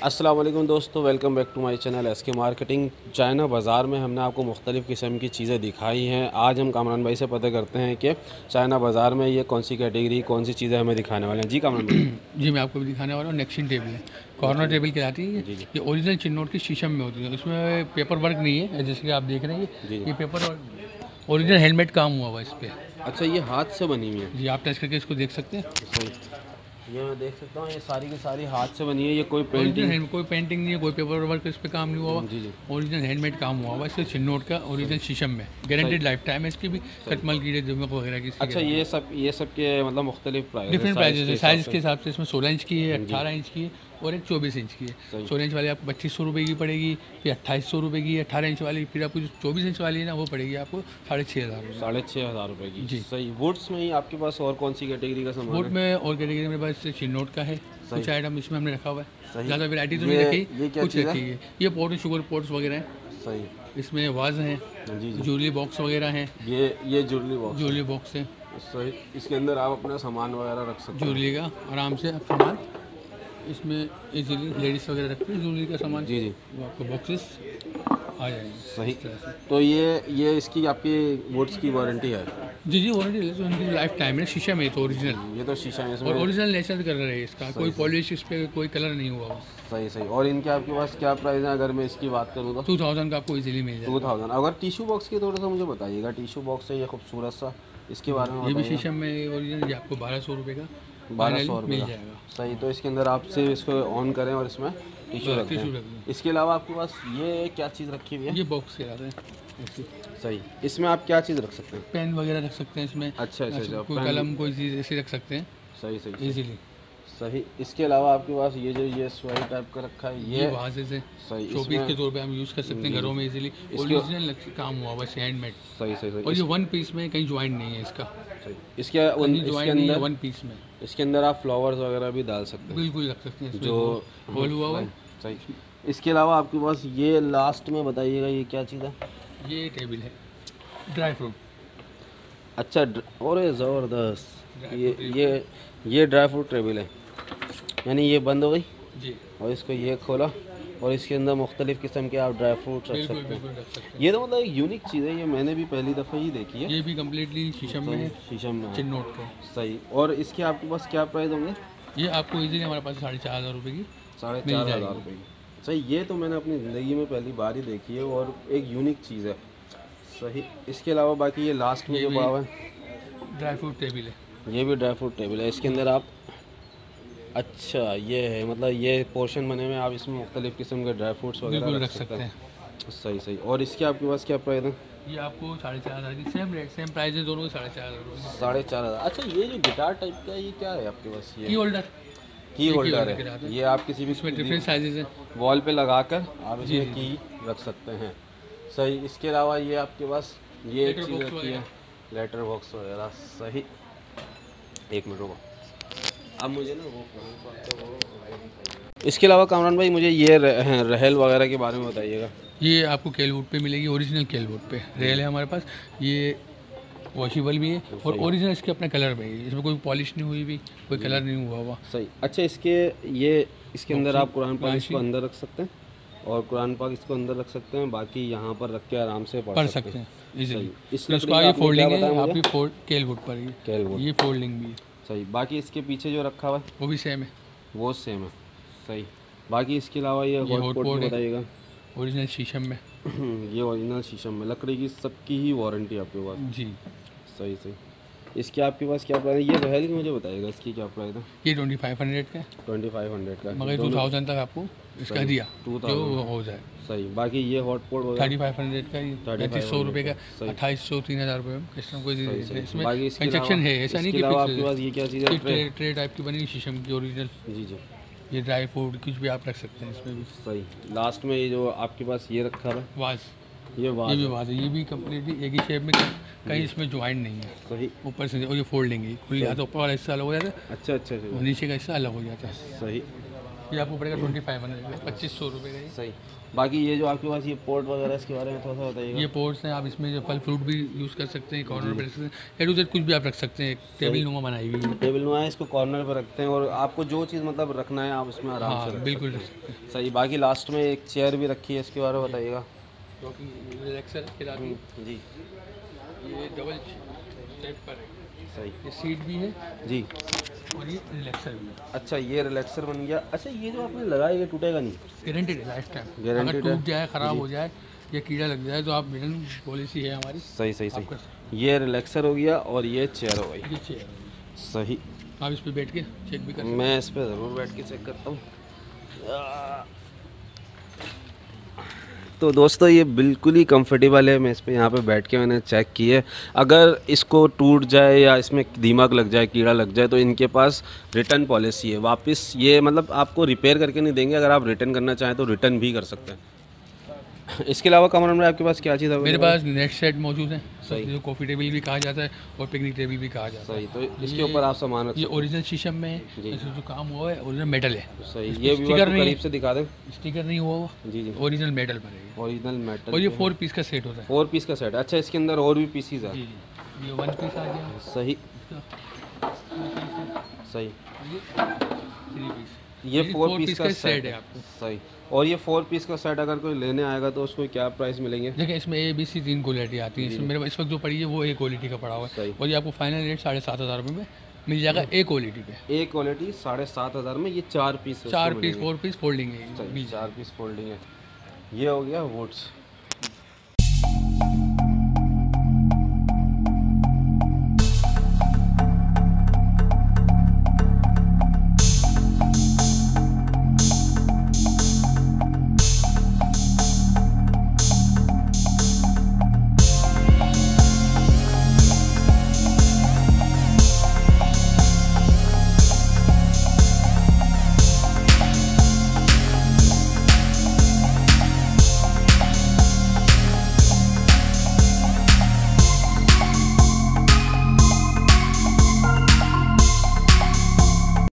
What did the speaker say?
अस्सलाम वालेकुम दोस्तों, welcome back to my channel SK marketing. China बाज़ार में हमने आपको मुख्तलिफ़ किस्म की चीज़ें दिखाई हैं। आज हम कामरान भाई से पता करते हैं कि चाइना बाज़ार में ये कौन सी कैटेगरी, कौन सी चीज़ें हमें दिखाने वाले हैं। जी कामरान भाई। जी, मैं आपको भी दिखाने वाला हूँ। नेक्सिन टेबल है, कॉर्नर टेबल कहलाती है। जी जी ये ओरिजिनल चिन्नोट की शीशम में होती है। इसमें पेपर वर्क नहीं है, जैसे कि आप देख रहे हैं। जी। ये पेपर वर्क ओरिजिनल हेलमेट काम हुआ हुआ इस पर। अच्छा, ये हाथ से बनी हुई है। जी, आप टच करके इसको देख सकते हैं। सही, ये मैं देख सकता हूँ, ये सारी की सारी हाथ से बनी है। ये कोई पेंटिंग, कोई पेंटिंग नहीं है, कोई पेपर वर्क इस पर काम नहीं हुआ हुआ। जी जी। ओरिजिनल हैंडमेड काम हुआ हुआ इससे चिन्नोट का, ओरिजिनल शीशम में। गारंटेड लाइफ टाइम है इसकी भी। कटमल कीड़े दमक वगैरह की। अच्छा, ये सब के मतलब मुख्तलिफ प्राइस, डिफरेंट प्राइजेस है साइज़ के हिसाब से। इसमें 16 इंच की है, 18 इंच की है और एक 24 इंच की है। 16 इंच वाली आपको 2500 रुपये की पड़ेगी, फिर 2800 रुपये की। 18 इंच वाली, फिर आपको जो 24 इंच वाली है ना, वो पड़ेगी आपको 6500 6500 रुपये की। जी। सही। वुड्स में ही आपके पास और कौन सी कैटेगरी का सामान वुड है? में और कैटेगरी मेरे पास चिन्नोट का है। कुछ आइटम इसमें हमने रखा हुआ है। ज़्यादा वैरायटी तो नहीं ये रखी, क्या कुछ चीज़ रखी है। ये पोट शुगर पोट्स वगैरह हैं। सही। इसमें वाज हैं, जी जी। ज्वेलरी बॉक्स वगैरह हैं। ये ज्वेलरी बॉक्स। ज्वेलरी बॉक्स है। सही। इसके अंदर आप अपना सामान वगैरह रख सकते हैं। ज्वेलरी का आराम से आप सामान इसमें इजीली लेडीज़ वगैरह रखती है ज्वेलरी का सामान। जी जी। वो आपको बॉक्सेस आ जाएंगे सही। इस तरह से। तो ये इसकी आपकी वुड्स की वारंटी है? जी जी, वारंटी ले तो इनकी लाइफ टाइम है। शीशा में तो ओरिजिनल, ये तो शीशा है इसमें। और ओरिजिनल नेचुरल कलर है इसका। कोई पॉलिश इस पर कोई कलर नहीं हुआ हुआ। सही सही। और इनके आपके पास क्या प्राइस है अगर मैं इसकी बात करूँ तो? 2000 का आपको इजीली मिल जाएगा। 2000। अगर टिशू बॉक्स की थोड़ा सा मुझे बताइएगा। टिशू बॉक्स है ये खूबसूरत सा, इसके बारे में ये भी बताइए। शीशम में ओरिजिनल, ये आपको 1200 रुपये का 1200 मिल रुपये जाएगा। सही। तो इसके अंदर आप सिर्फ इसको ऑन करें और इसमें टिशू रख टिशू दें। रख दें। इसके अलावा आपके पास ये क्या चीज़ रखी हुई है? ये बॉक्स के आते हैं ऐसे। सही। इसमें आप क्या चीज़ रख सकते हैं? पेन वगैरह रख सकते हैं इसमें। अच्छा अच्छा अच्छा। कोई कलम, कोई चीज़ ऐसी रख सकते हैं सही सही इजीली। सही। इसके अलावा आपके पास ये स्वाइल टाइप का रखा है, ये वहाँ से सही। शोपीस के तौर पे हम यूज़ कर सकते हैं घरों में इजीली। ओरिजिनल काम हुआ बस हैंडमेड। सही सही सही। और ये वन पीस में, कहीं ज्वाइंट नहीं है इसका। सही। इसके अंदर वन पीस में इसके अंदर आप फ्लावर्स वगैरह भी डाल सकते हैं, बिल्कुल रख सकते हैं इसमें। जो होल हुआ हुआ है। सही। इसके अलावा आपके पास ये लास्ट में बताइएगा, ये क्या चीज़ है? ये टेबल है ड्राई फ्रूट। अच्छा, और ज़बरदस्त। ये ड्राई फ्रूट टेबल है, यानी ये बंद हो गई जी। और इसको ये खोला और इसके अंदर मुख्तलिफ़ किस्म के आप ड्राई फ्रूट रख सकते बिल्कुल हैं। रख सकते हैं। ये तो मतलब एक यूनिक चीज़ है, ये मैंने भी पहली दफ़ा ही देखी है। ये भी कम्प्लीटली शीशम में है, शीशम में है। चिन्नोट का। सही। और इसके आपके पास क्या प्राइस होंगे? ये आपको इजीली हमारे पास 4500 रुपये की 4500 रुपये की। सही। ये तो मैंने अपनी ज़िंदगी में पहली बार ही देखी है और एक यूनिक चीज़ है। सही। इसके अलावा बाकी ये लास्ट में जो पड़ा हुआ है, ड्राई फ्रूट टेबल है। ये भी ड्राई फ्रूट टेबल है। इसके अंदर आप, अच्छा ये है, मतलब ये पोर्शन बने हुए हैं, आप इसमें मुख्तलिफ़ किस्म के ड्राई फ्रूट्स वगैरह बिल्कुल रख सकते हैं। सही सही। और इसके आपके पास क्या प्राइस है? ये आपको 4500 की सेम रेट, सेम प्राइस है दोनों के 4500 रुपये। 4500। अच्छा, ये जो गिटार टाइप का है, ये क्या है आपके पास? की ये होल्डर। की होल्डर के है। साथ है। ये आप किसी भी इसमें डिफरेंट साइजेज हैं। वॉल पे लगाकर आप जी, इसमें की रख सकते हैं। सही। इसके अलावा ये आपके पास ये एक लेटर चीज़ बॉक्स रखी है, लेटर बॉक्स वगैरह। सही। एक मिनट रुको, अब मुझे ना वो इसके अलावा कामरान भाई मुझे ये रहल वगैरह के बारे में बताइएगा। ये आपको केलवुड पे मिलेगी, ओरिजिनल केलवुड पे रेल है हमारे पास। ये वॉशेबल भी है और ओरिजिनल इसके अपने कलर में है। इसमें कोई पॉलिश नहीं हुई भी, कोई कलर नहीं हुआ हुआ। सही। अच्छा, इसके अंदर आप कुरान पाक इसको अंदर रख सकते हैं और कुरान पाक इसको अंदर रख सकते हैं, बाकी यहाँ पर रख के आराम से पढ़ सकते हैं इजीली। इसका इसका ये फोल्डिंग है, आप भी केलवुड पर ही। केलवुड। ये फोल्डिंग भी है। सही। बाकी इसके पीछे जो रखा हुआ है वो भी सेम है, वो सेम है। सही। बाकी इसके अलावा ये हॉटपॉट बताइएगा। ओरिजिनल शीशम में। ये ओरिजिनल शीशम में, लकड़ी की सबकी ही वारंटी आपके पास। जी। सही सही। इसके आपके पास क्या प्राइस है? ये रहल की मुझे बताइएगा, इसकी क्या प्राइस है? ये 2500 का है, 2500 का, मगर 2000 तक आपको इसका दिया 2000 जो हो जाए। सही। बाकी ये हॉटपॉट वगैरह 3500 का, ये 3500 रुपये का, 2800 3000 रुपये में कस्टम कोई इसमें कंस्ट्रक्शन है। ऐसा नहीं कि आपके पास ये क्या चीज़ है? ट्रे टाइप की बनी शीशम की ओरिजिनल। जी जी। ये ड्राई फ्रूट कुछ भी आप रख सकते हैं इसमें भी। सही। लास्ट में ये जो आपके पास ये रखा है, वाज, ये वाज, ये भी वाज है। ये भी कम्प्लीटली एक ही शेप में, कहीं इसमें ज्वाइंट नहीं है। सही। ऊपर से, और ये फोल्डिंग है, खुल जाता है, ऊपर वाला हिस्सा अलग हो जाता है अच्छा अच्छा अच्छा। और नीचे का हिस्सा अलग हो जाता है। सही। ये आपको पड़ेगा 2500 का, 2500 रुपये का। सही। बाकी ये जो आपके पास ये पोर्ट वगैरह इसके बारे में थोड़ा सा बताइएगा। ये पोर्ट्स हैं, आप इसमें जो फल फ्रूट भी यूज़ कर सकते हैं, कॉर्नर पर रख सकते हैं, ए टू जेड कुछ भी आप रख सकते हैं। टेबल नुमा बनाई हुई है। टेबल नुमा है, इसको कॉर्नर पर रखते हैं और आपको जो चीज़ मतलब रखना है आप इसमें आराम से हाँ रख बिल्कुल सकते रख सकते हैं। हैं। सही। बाकी लास्ट में एक चेयर भी रखी है, इसके बारे में बताइएगा। रिलैक्सर के साथ जी ये डबल स्टेप पर है। सही। ये सीट भी है जी। और ये रिलैक्सर भी है। अच्छा ये रिलैक्सर बन गया। अच्छा ये जो आपने लगाया ये टूटेगा नहीं? गारंटेड है लाइफ टाइम। Guaranteed अगर है। टूट जाए, ख़राब हो जाए या कीड़ा लग जाए तो आप रिटर्न पॉलिसी है हमारी। सही सही आप कर सही। ये रिलैक्सर हो गया और ये चेयर हो गई। ये चेयर सही। आप इस पे बैठ के चेक भी कर सकते मैं इस पर ज़रूर बैठ के चेक करता हूँ। तो दोस्तों ये बिल्कुल ही कंफर्टेबल है। मैं इस पर यहाँ पे बैठ के मैंने चेक की है। अगर इसको टूट जाए या इसमें दीमक लग जाए, कीड़ा लग जाए, तो इनके पास रिटर्न पॉलिसी है। वापस ये मतलब आपको रिपेयर करके नहीं देंगे, अगर आप रिटर्न करना चाहें तो रिटर्न भी कर सकते हैं। इसके अलावा कमरान भाई आपके पास क्या चीज़ है? मेरे पास नेट सेट मौजूद है, सही। जो कॉफ़ी टेबल भी कहा जाता है और पिकनिक टेबल भी कहा जाता है। सही। तो इसके ऊपर आप सामान रख ये सकते ओरिजिनल शीशम में है, इसमें जो काम हुआ है ओरिजिनल मेटल है। हैं। सही। इस ये पे भी स्टिकर नहीं करीब से दिखा दें। स्टिकर नहीं हुआ वो, जी जी। ओरिजिनल मेटल पर है ये। Original metal. और ये 4 पीस का सेट होता है। 4 पीस का सेट। अच्छा इसके अंदर और भी पीसीज है। जी जी। ये 1 पीस आ गया, सही सही। ये 3 पीस। ये 4 पीस का सेट है आपको। सही। और ये 4 पीस का सेट अगर कोई लेने आएगा तो उसको क्या प्राइस मिलेंगे? देखिए इसमें ए बी सी 3 क्वालिटी आती है। इसमें मेरे इस वक्त जो पड़ी है वो ए क्वालिटी का पड़ा हुआ सही। है और ये आपको फाइनल रेट 7,500 रुपये में मिल जाएगा ए क्वालिटी पे। ए क्वालिटी 7,500 में। ये 4 पीस 4 पीस 4 पीस फोल्डिंग है। 4 पीस फोल्डिंग है। ये हो गया वुड्स।